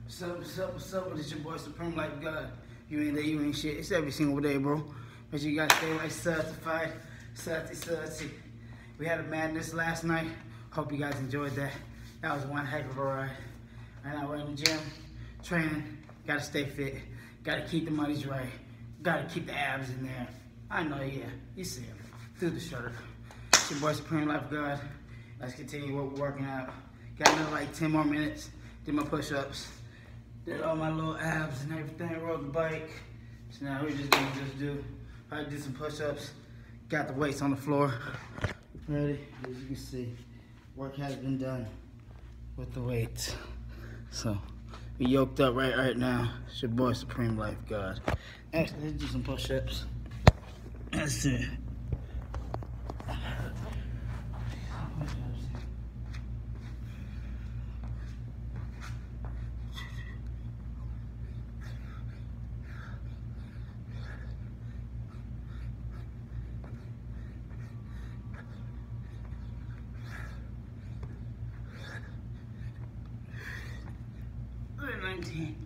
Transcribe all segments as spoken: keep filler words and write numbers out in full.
What's up, what's up, what's up? It's your boy Supreme Life God. You ain't there, you ain't shit. It's every single day, bro. But you gotta stay like certified, certi, certi. We had a madness last night. Hope you guys enjoyed that. That was one heck of a ride. And I went in the gym, training. Gotta stay fit. Gotta keep the money's right. Gotta keep the abs in there. I know, yeah. You see it. Through the shirt. It's your boy Supreme Life God. Let's continue what we're working out. Got another like ten more minutes. Did my push-ups. Did all my little abs and everything. Rode the bike. So now we're just gonna just do, probably do some push-ups. Got the weights on the floor. Ready? As you can see, work has been done with the weights. So we yoked up right right now. It's your boy Supreme Life God. Actually, let's do some push-ups. Let's do it. nineteen.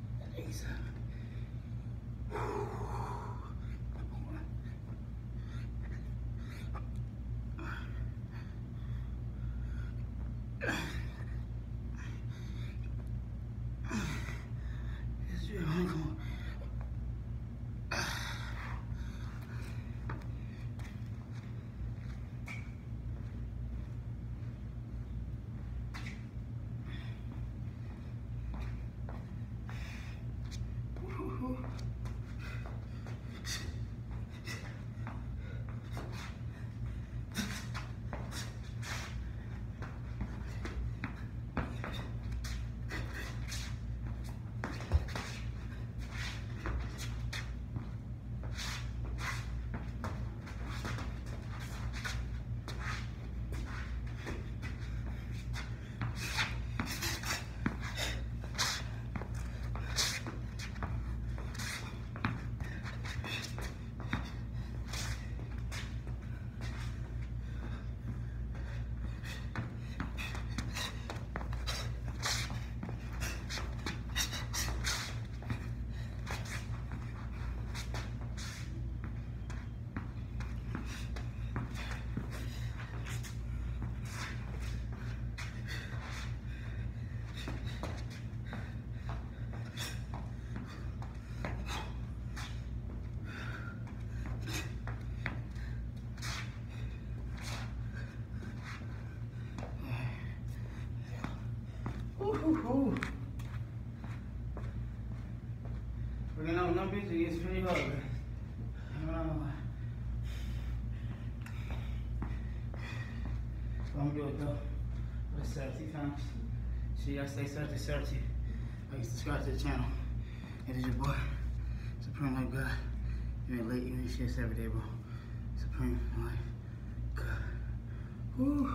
Ooh. Working on numbers, it gets pretty hard. I don't know why. So I'm good though. What's thirty times? See, I stay thirty, thirty. Like, subscribe to the channel. It is your boy, Supreme Life God. You ain't late, you ain't shit every day, bro. Supreme Life God. Woo.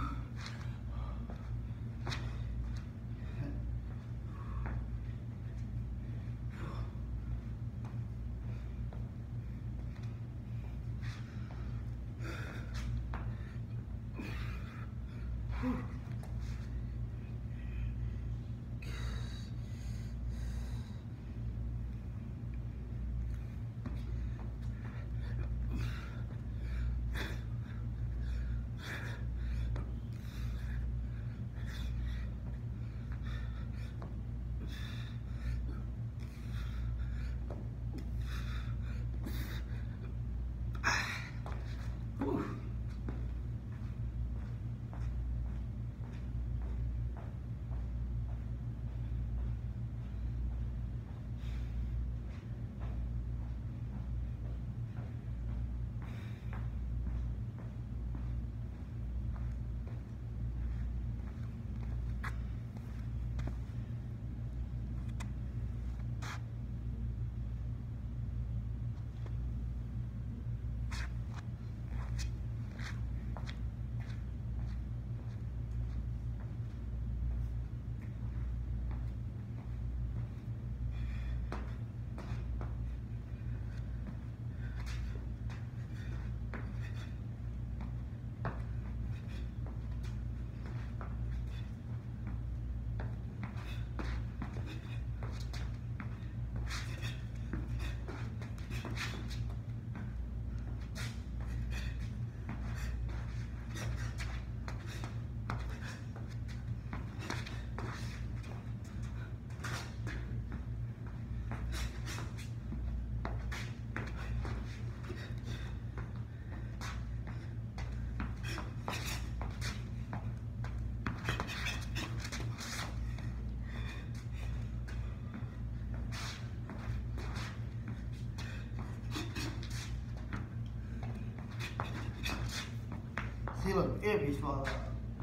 See, look, earpiece fall out.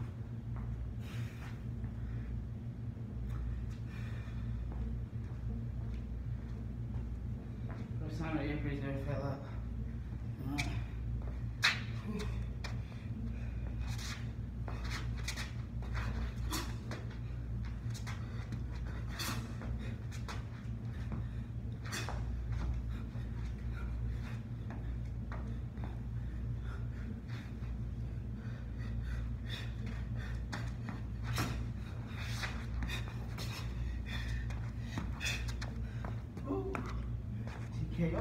First time the earpiece ever fell out. Alright. K O.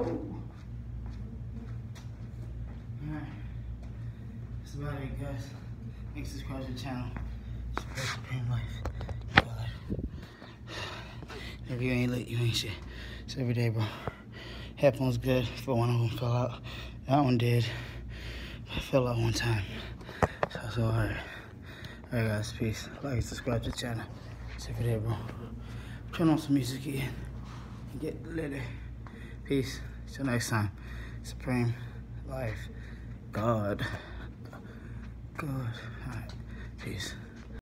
Alright. That's about it, guys. Make sure to subscribe to the channel. Support Supreme Life. God. If you ain't lit, you ain't shit. It's every day, bro. Headphones good, but one of them fell out. That one did. It fell out one time. So it's alright. Alright, guys. Peace. Like and subscribe to the channel. It's every day, bro. Turn on some music again. And get lit. Peace. Till next time. Supreme Life. God. God. Alright. Peace.